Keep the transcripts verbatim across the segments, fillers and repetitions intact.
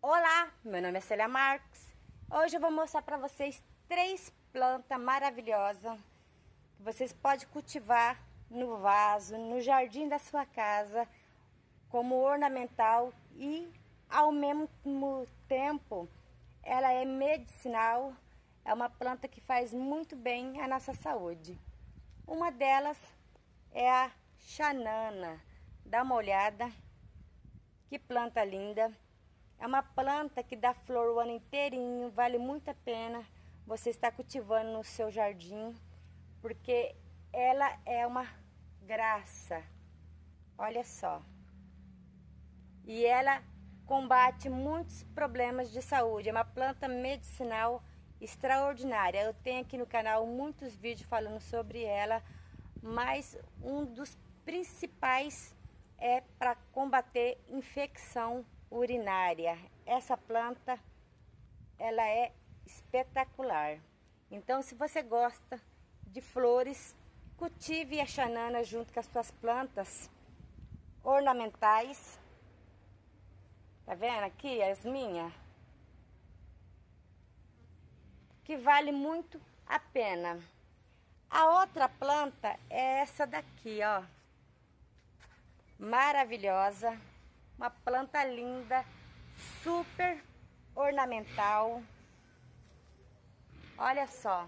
Olá, meu nome é Célia Marques. Hoje eu vou mostrar para vocês três plantas maravilhosas que vocês podem cultivar no vaso, no jardim da sua casa, como ornamental e ao mesmo tempo ela é medicinal. É uma planta que faz muito bem à nossa saúde. Uma delas é a xanana. Dá uma olhada, que planta linda. É uma planta que dá flor o ano inteirinho, vale muito a pena você estar cultivando no seu jardim, porque ela é uma graça, olha só. E ela combate muitos problemas de saúde, é uma planta medicinal extraordinária. Eu tenho aqui no canal muitos vídeos falando sobre ela, mas um dos principais é para combater infecção urinária. Essa planta, ela é espetacular. Então, se você gosta de flores, cultive a xanana junto com as suas plantas ornamentais. Tá vendo aqui as minhas? Que vale muito a pena. A outra planta é essa daqui, ó. Maravilhosa. Uma planta linda, super ornamental. Olha só.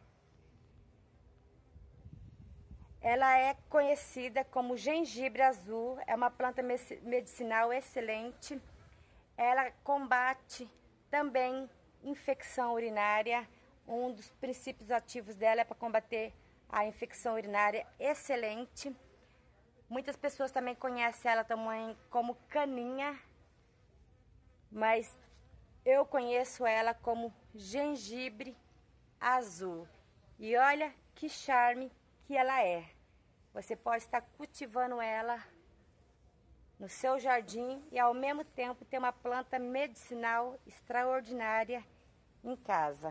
Ela é conhecida como gengibre azul. É uma planta medicinal excelente. Ela combate também infecção urinária. Um dos princípios ativos dela é para combater a infecção urinária excelente. Muitas pessoas também conhecem ela também como caninha, mas eu conheço ela como gengibre azul. E olha que charme que ela é. Você pode estar cultivando ela no seu jardim e ao mesmo tempo ter uma planta medicinal extraordinária em casa.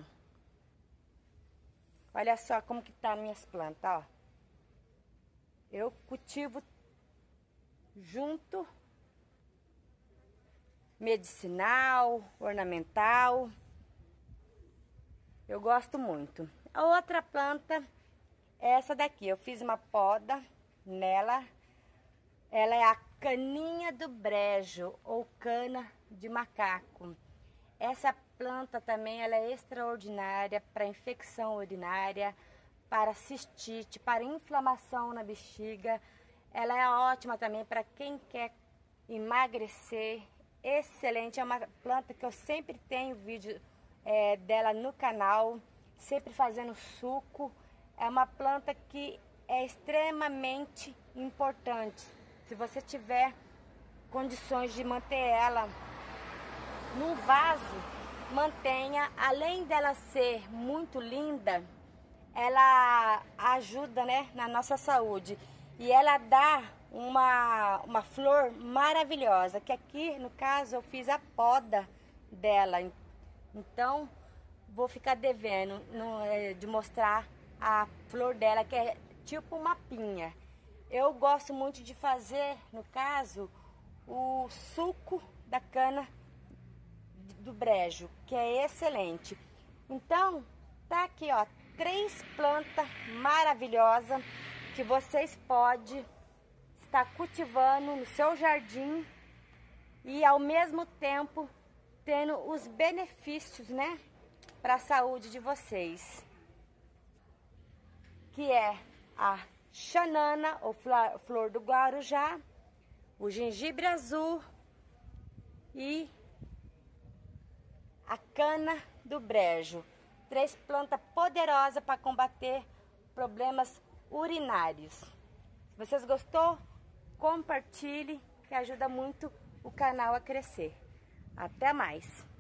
Olha só como que tá minhas plantas, ó. Eu cultivo junto, medicinal, ornamental. Eu gosto muito. A outra planta é essa daqui. Eu fiz uma poda nela. Ela é a caninha do brejo ou cana de macaco. Essa planta também ela é extraordinária para infecção urinária, para cistite, para inflamação na bexiga. Ela é ótima também para quem quer emagrecer. Excelente, é uma planta que eu sempre tenho vídeo é, dela no canal, sempre fazendo suco. É uma planta que é extremamente importante. Se você tiver condições de manter ela num vaso, mantenha. Além dela ser muito linda, ela ajuda, né, na nossa saúde. E ela dá uma, uma flor maravilhosa, que aqui, no caso, eu fiz a poda dela. Então, vou ficar devendo no, de mostrar a flor dela, que é tipo uma pinha. Eu gosto muito de fazer, no caso, o suco da cana do brejo, que é excelente. Então, tá aqui, ó, três plantas maravilhosas que vocês podem estar cultivando no seu jardim e ao mesmo tempo tendo os benefícios, né, para a saúde de vocês, que é a xanana ou flor do guarujá, o gengibre azul e a cana do brejo. Três plantas poderosas para combater problemas urinários. Se vocês gostou, compartilhe, que ajuda muito o canal a crescer. Até mais!